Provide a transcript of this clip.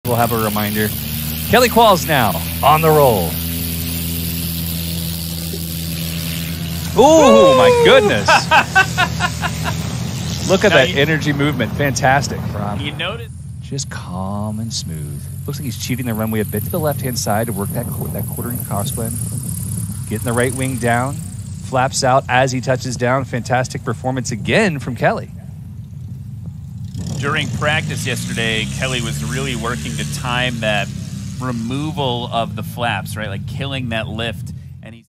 we'll have a reminder. Kelly Qualls now on the roll. Ooh, my goodness. Look at that energy movement. Fantastic, Rob. You notice? Just calm and smooth. Looks like he's cheating the runway a bit to the left-hand side to work that quartering crosswind. Getting the right wing down. Flaps out as he touches down. Fantastic performance again from Kelly. During practice yesterday, Kelly was really working to time that removal of the flaps, right? Like killing that lift